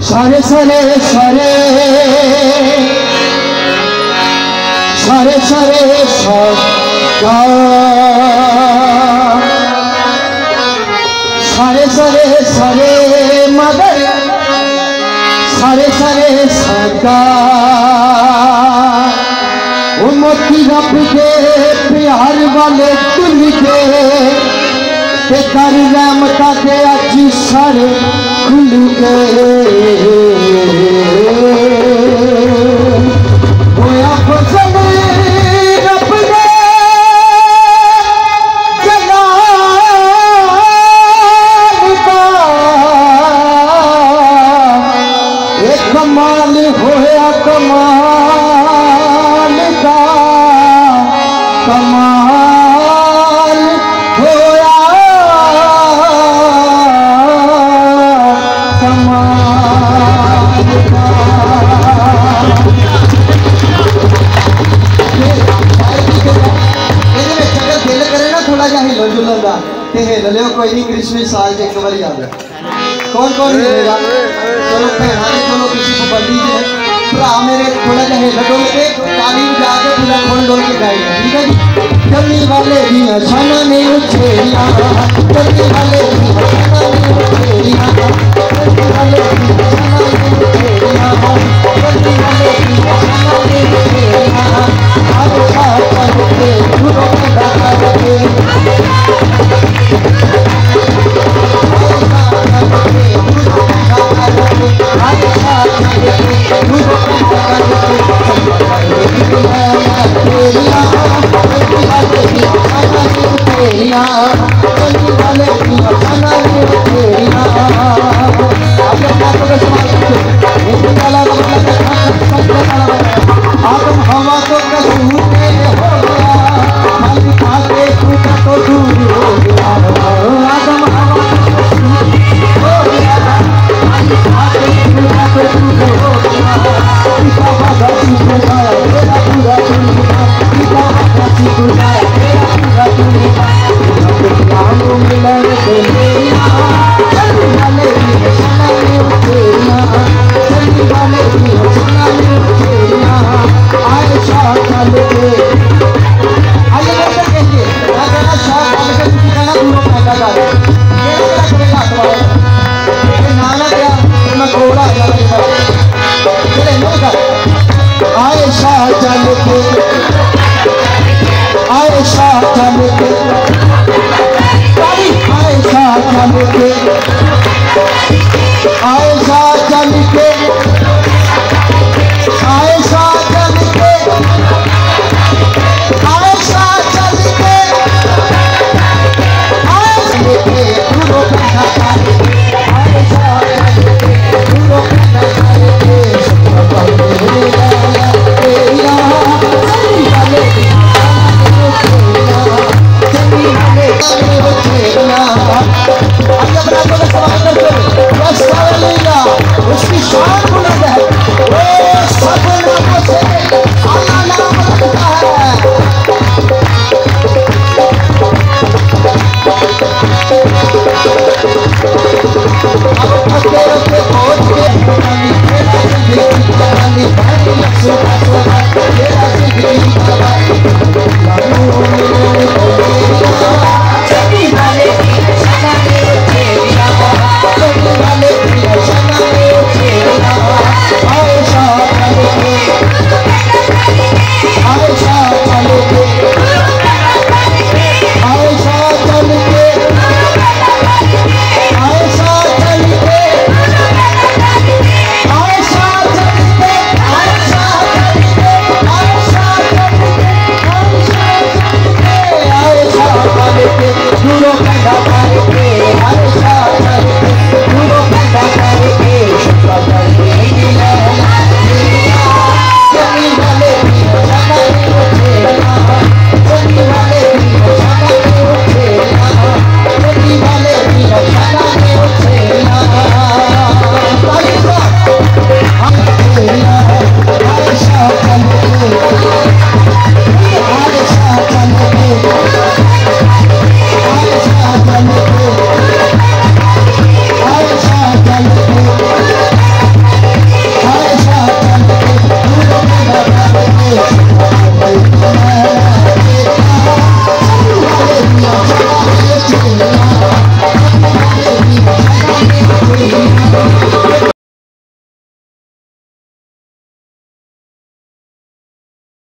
सारे सारे सारे सारे सारे सागा सारे सारे सारे मगर सारे सारे सागा वो मोती रब के प्यार वाले तुल के कर रहमता के अज सारे खुल गए होया फसल रब दे जलाल दा एक कमाल होया कमाल दा कमाल होया हिलो जुलन का हिल लियो कोई नहीं क्रिसमस साल एक बार याद कौन कौन हिलेगा चलो भैन चलो किसी पाबंदी से भरा मेरे थोड़ा जहा हिल डुल के ताली बजा के पूरा खोल डोल के गाएगा ठीक है जी। चलने वाले दियां शाना ने उछेरियां चलने वाले दियां शाना ने उछेरियां चलने वाले दियां शाना ने उछेरियां चलने वाले दियां शाना ने उछेरियां आज साथ चलते गुरु के दाता के आदम हवा तो कसूर में हो गया खाली खाते टूटा तो दूर हो गया आदम हवा तो कसूर हो गया खाली खाते टूटा तो दूर हो गया पिता वादा सिखाया तेरा पूरा दुनिया पिता वादा सिखाया तेरा पूरा दुनिया नाम मिला रे मेरा चलने वाले की शाना में तेरा चलने वाले की शाना में तेरा आए शाह चल के आइए बेटा कहिए मैं कहना शाह चल के तुम कहना दूरों पैदा कर मेरा करेगा तुम्हारा ये नाना क्या मैं घोड़ा आ जाएगा चले नहीं कर आए शाह चल के आए शाह चल के आए शाह चल के आए शाह चल के आए शाह चल के आए शाह चल के आए चल के दूरों पैदा कर आए शाह चल के दूरों पैदा कर उसकी शान